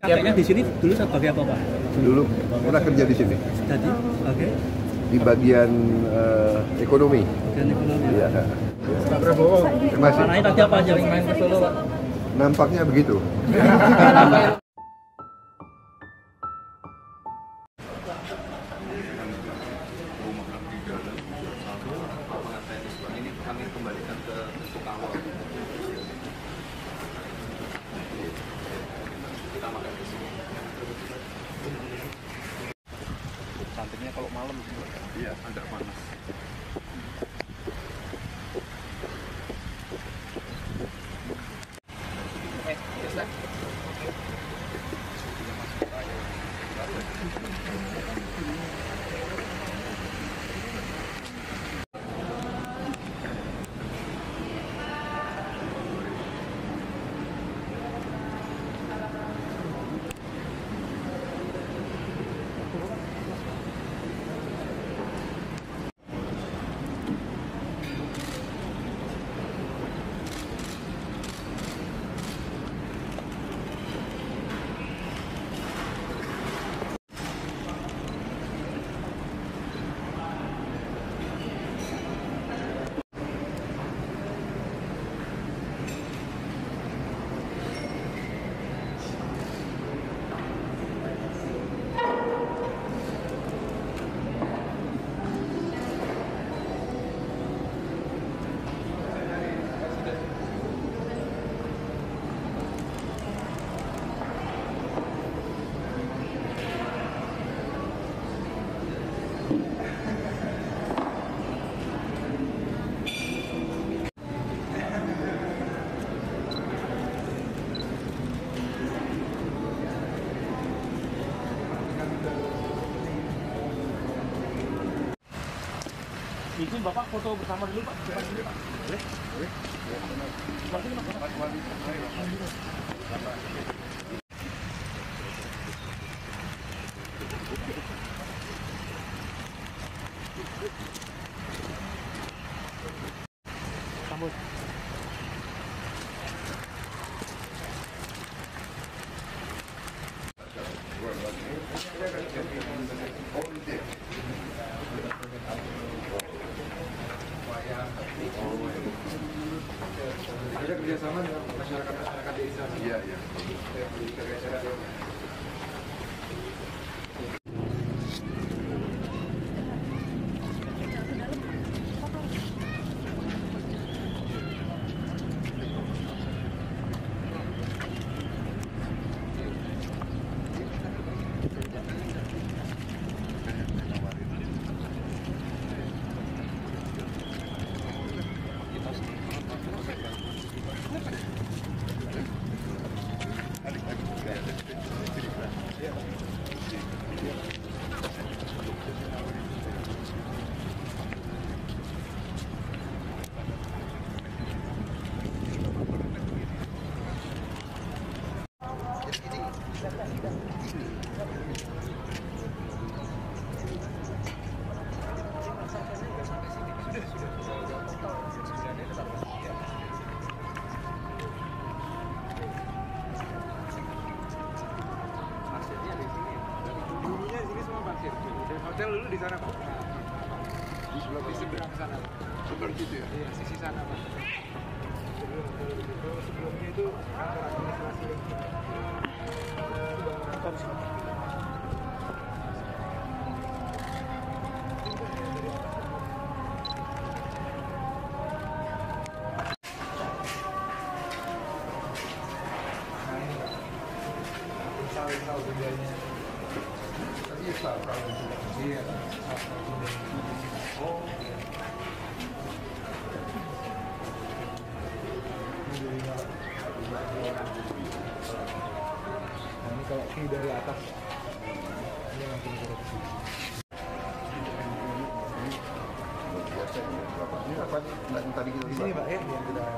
Kayaknya di sini dulu sebagai apa, Pak? Dulu pernah kerja di sini. Jadi, oke. Di bagian ekonomi. Bagian ekonomi. Iya. Pak Prabowo. Terima kasih. Warnanya tadi apa aja main ke Solo, Pak? Nampaknya begitu. Ini kami kembalikan ke Sukawal. Kita makan di sini. Cantiknya kalau malam iya agak panas. Izin Bapak foto bersama dulu Pak. Boleh? Boleh? Boleh. Sambut. Ada kerjasama dengan masyarakat desa. Iya, iya. Hotel dulu di sana Pak. Di seberang sana. Seperti itu ya. Iya, sisi sana Pak. Sebelumnya itu kantor administrasi. Kantor sini. Ini kalau view dari atas ini langsung korupsi. Ini apa yang tadi kita Di sini Pak ya, yang kita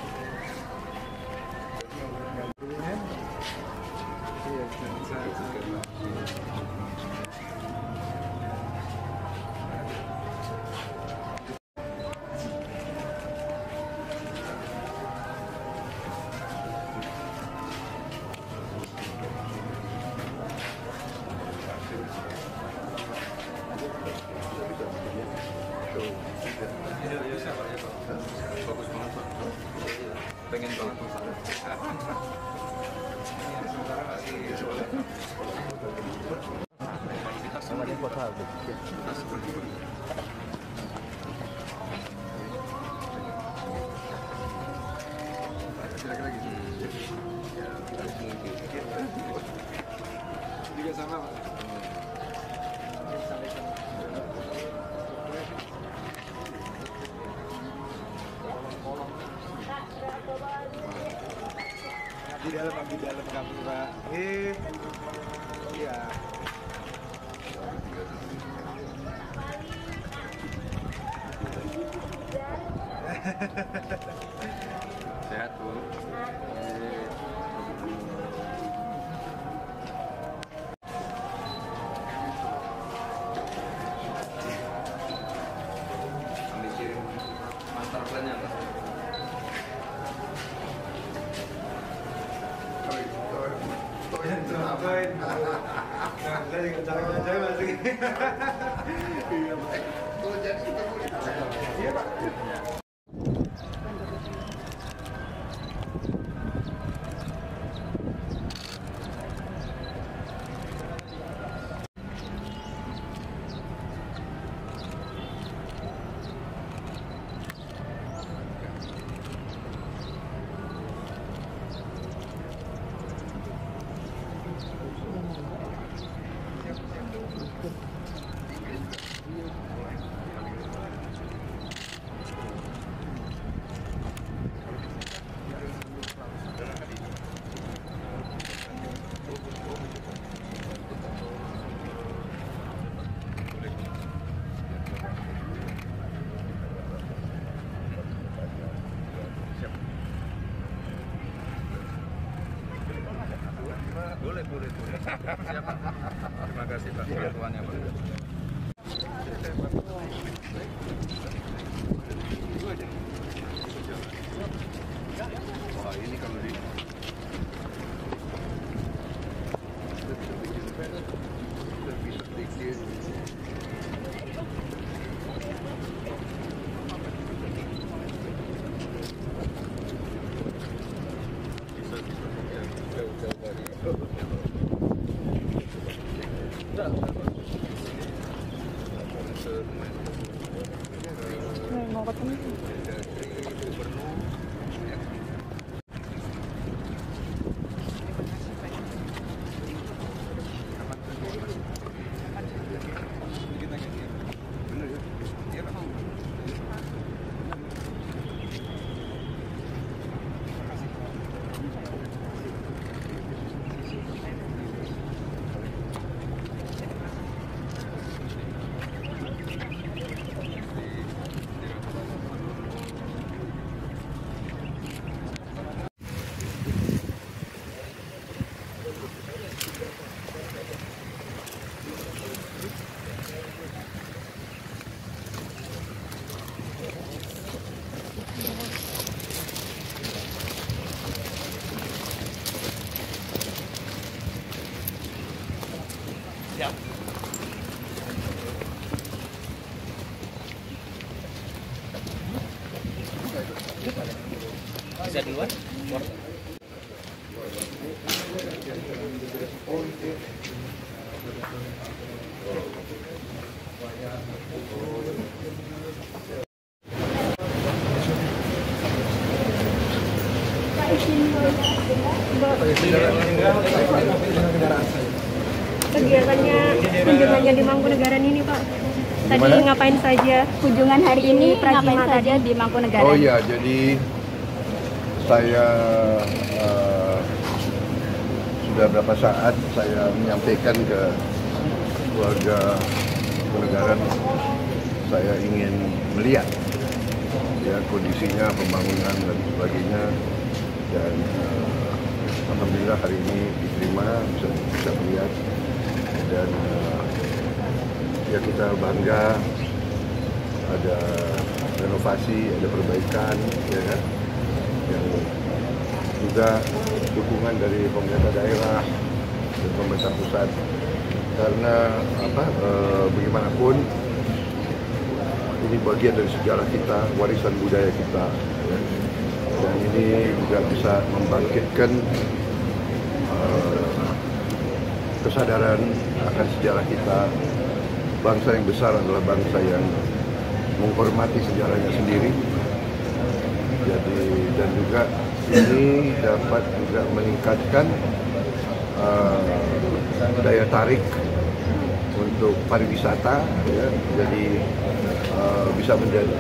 iya bisa. Juga sama Pak. Di dalam kami Pak. Iya. Sehat Bu. Kami kirim master plan-nya Pak. Saya juga cara saya masuk. Iya Pak. Iya Pak. Boleh. Siap. Terima kasih Pak bantuannya Pak. Wah ini kalau di bisa sedikit. Mau ketemu. Siap. Bisa duluan? Kegiatannya kunjungannya di Mangkunegaran ini Pak. Tadi ngapain saja? Kunjungan hari ini ngapain saja di Mangkunegaran? Oh iya, jadi saya sudah berapa saat saya menyampaikan ke keluarga Mangkunegaran saya ingin melihat ya kondisinya, pembangunan dan sebagainya, dan alhamdulillah hari ini diterima, bisa melihat, dan ya kita bangga ada renovasi, ada perbaikan, ya kan, yang juga dukungan dari pemerintah daerah dan pemerintah pusat, karena bagaimanapun ini bagian dari sejarah kita, warisan budaya kita, ya. Dan ini juga bisa membangkitkan kesadaran akan sejarah kita bangsa yang besar adalah bangsa yang menghormati sejarahnya sendiri. Jadi dan juga ini dapat juga meningkatkan daya tarik untuk pariwisata, ya. Jadi bisa menjadi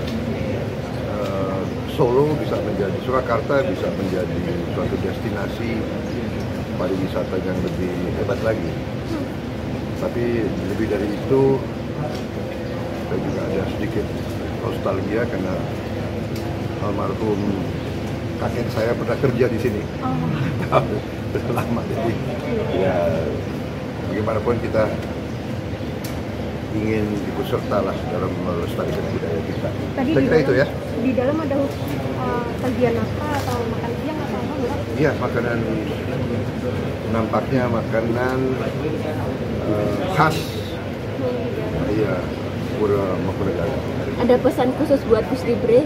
Solo bisa menjadi Surakarta bisa menjadi suatu destinasi pariwisata yang lebih hebat lagi. Tapi lebih dari itu, saya juga ada sedikit nostalgia karena almarhum kakek saya pernah kerja di sini. Sudah lama, jadi ya bagaimanapun kita ingin ikut serta lah dalam melestarikan budaya kita. Tadi Saya kira itu ya. Di dalam ada sajian apa atau makan siang atau apa enggak? Iya, makanan nampaknya makanan khas. Iya, Pura Mangkunegaran. Ada pesan khusus buat Gus Libre?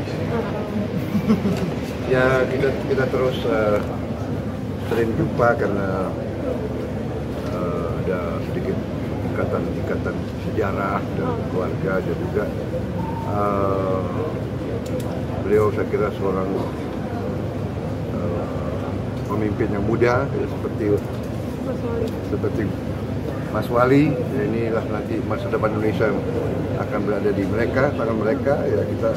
Ya kita terus sering jumpa karena ada sedikit ikatan sejarah dan keluarga, dan juga beliau saya kira seorang pemimpin yang muda, ya, seperti Mas Wali. Ya, inilah nanti masa depan Indonesia akan berada di tangan mereka. Ya, kita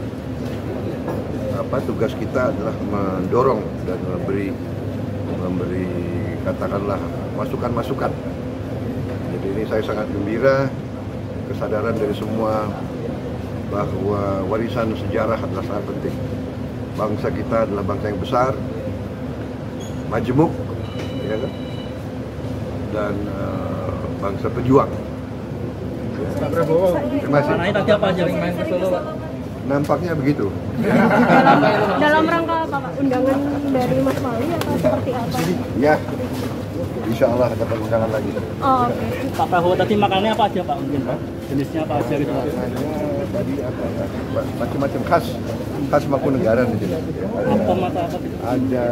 tugas kita adalah mendorong dan memberi katakanlah masukan-masukan. Jadi ini saya sangat gembira, kesadaran dari semua bahwa warisan sejarah adalah sangat penting. Bangsa kita adalah bangsa yang besar, majemuk, ya kan? Dan bangsa pejuang. Pak Prabowo. Terima kasih. Nah, tadi apa aja yang main ke Solo, Pak? Nampaknya begitu. dalam rangka apa Pak? Undangan dari Mas Wali atau seperti apa? Ya, insya Allah dapat undangan lagi. Oh, oke. Pak Prabowo tadi makannya apa aja, Pak? Mungkin, Pak? Jenisnya apa aja gitu, Pak? Makanannya tadi apa ya? Macam-macam khas Mangkunegaran di sini. Apa mata apa gitu? Ada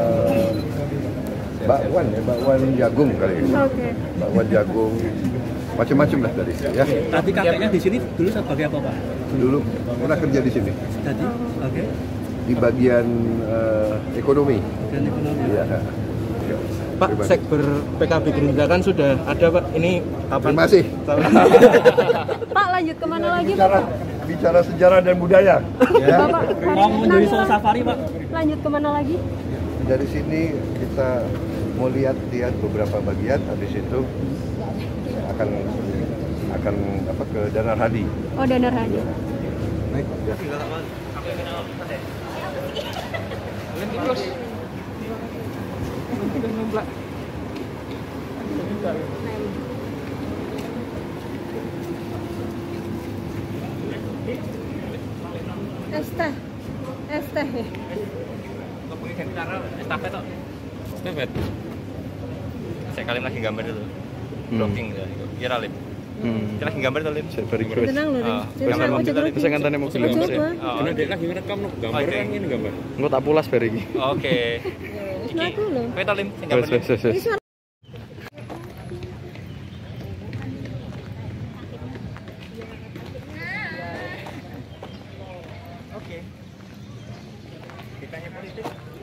bakwan jagung kali ini. Oke. Bakwan jagung, macam-macam lah dari ya. Tadi kakeknya di sini dulu sebagai apa, Pak? Dulu pernah kerja di sini Tadi, oke. di bagian ekonomi. Dan ekonomi. Iya. Pak, sekber PKB Gerindra kan sudah ada, Pak. Ini kapan? Terima kasih. Pak, lanjut kemana lagi, Pak? Bicara sejarah dan budaya. Ya. Bapak, hari Mau ini menjadi nanti Solo Safari, Pak? lanjut kemana lagi? Dari sini kita mau lihat beberapa bagian, habis itu akan ke Danar Hadi. Oh, Danar Hadi. Naik ya. Esteh ya. Estafet. Saya kali lagi gambar dulu. Blocking ya. Kira Lim. Kita lagi gambar tuh Lim. Tenang loh, Gambar mobil tadi. Saya ngantane mau film Coba. sih. Karena dia lagi ngerekam no, gambar Oke. kan ini gambar. Engko tak pulas bare iki. Oke. Iki. Aku loh. Kowe tau Lim sing gambar. Wes. Oke. Ditanya politik.